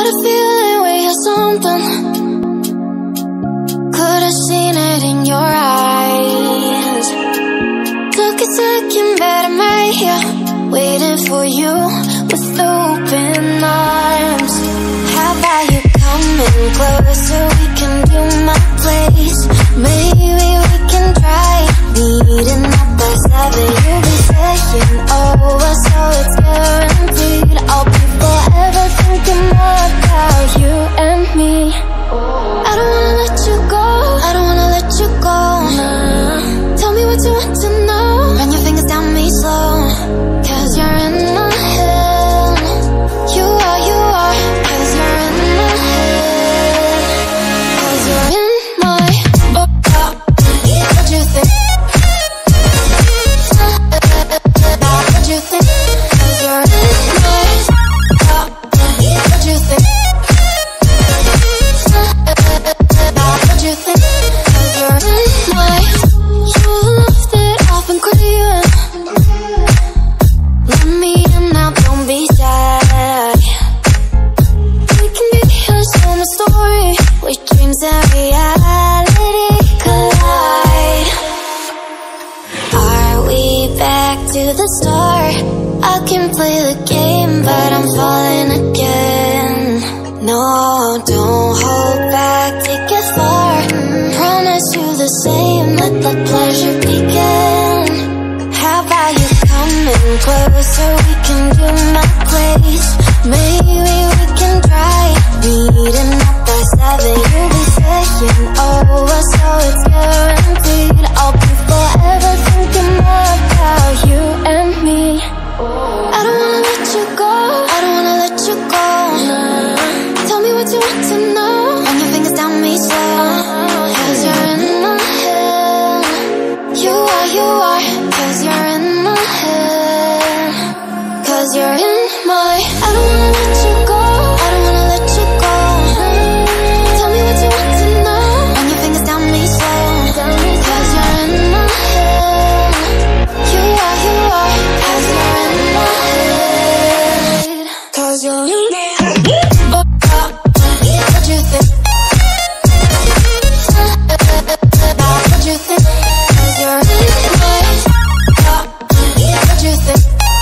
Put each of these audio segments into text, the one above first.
Had a feeling we had something. Could've seen it in your eyes. Took a second, but I'm right here, waiting for you with open arms. How about you coming closer? We can do my place. Maybe we can try meeting up by 7. You'll be saying over, so it's guaranteed. I'll be forever thinking more about you and me. I don't wanna let you go, I don't wanna let you go. Tell me what you want to know. Run your fingers down me slow, 'cause you're in my head. You are, cause you're in my head. 'Cause you're in my what you think? What you think? 'Cause you're in my what you think? What you think? 'Cause you're in my. You left it off and craving. Let me in now, don't be shy. We can be here, share my story, with dreams and reality collide. Are we back to the start? I can play the game, but I'm falling again. No, don't hold back, take it far. Promise you the same, let the pleasure begin. How about you coming closer? We can do my place. Maybe we can try meeting up by 7. You'll be saying over, so it's guaranteed. I'll be forever thinking more about you and me. I don't wanna let you go, I don't wanna let you go. Tell me what you want to know. Run your fingers down me slow, 'cause you're in my head. You are, 'cause you're in my head. 'Cause you're in my. I don't wanna let you go, I don't wanna let you go. Tell me what you want to know. Run your fingers down me slow, 'cause you're in my head. You are, 'cause you're in my head. 'Cause you're in my head. What you think? What you think? 'Cause you're in my. What you think?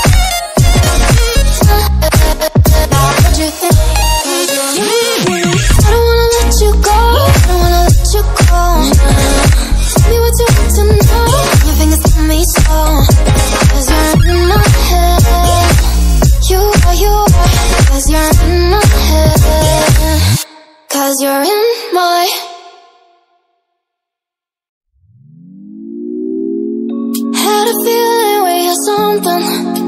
What you think? 'Cause you're in my. I don't wanna let you go, I don't wanna let you go. Tell me what you want to know. Your fingers on me slow, 'cause you're in my head. You are, 'cause you're in my head. 'Cause you're in my. Had a feeling we had something.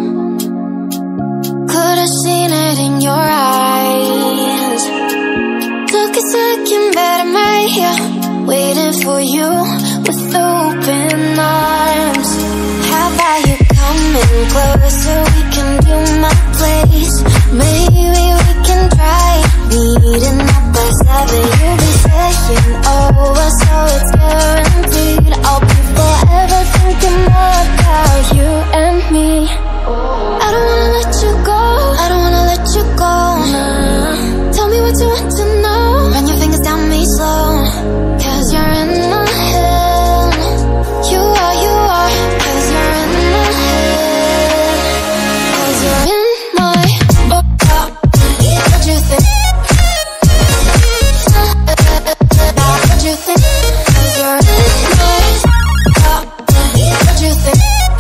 Could've seen it in your eyes. Took a second, but I'm right here, waiting for you with open arms. How about you coming closer? We can do my place. Maybe we can try meeting up by 7. You'll be saying over, so it's guaranteed. I'll be forever thinking more about you and me. I don't wanna let you go, I don't wanna let you go. Tell me what you want to know. Run your fingers down me slow, 'cause you're in my head. You are, 'cause you're in my head. 'Cause you're in my. What you think? What you think? 'Cause you're in my. What you think?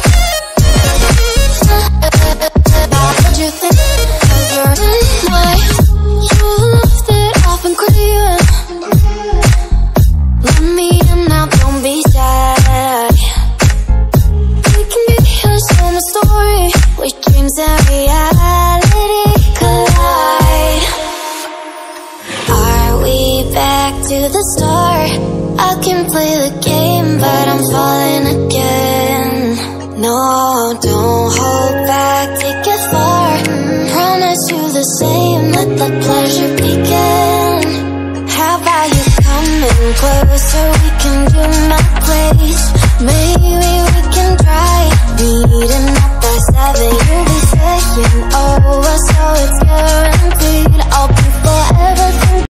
What you think? 'Cause you're in my. You left it off and craving. Let me in now, don't be shy. We can be here, share my story, with dreams and reality collide. Are we back to the start? I can play the game, but I'm falling again. No, don't hold back, take it far. Promise you the same, let the pleasure begin. How about you coming closer? We can do my place. Maybe we can try meeting up by 7. You'll be saying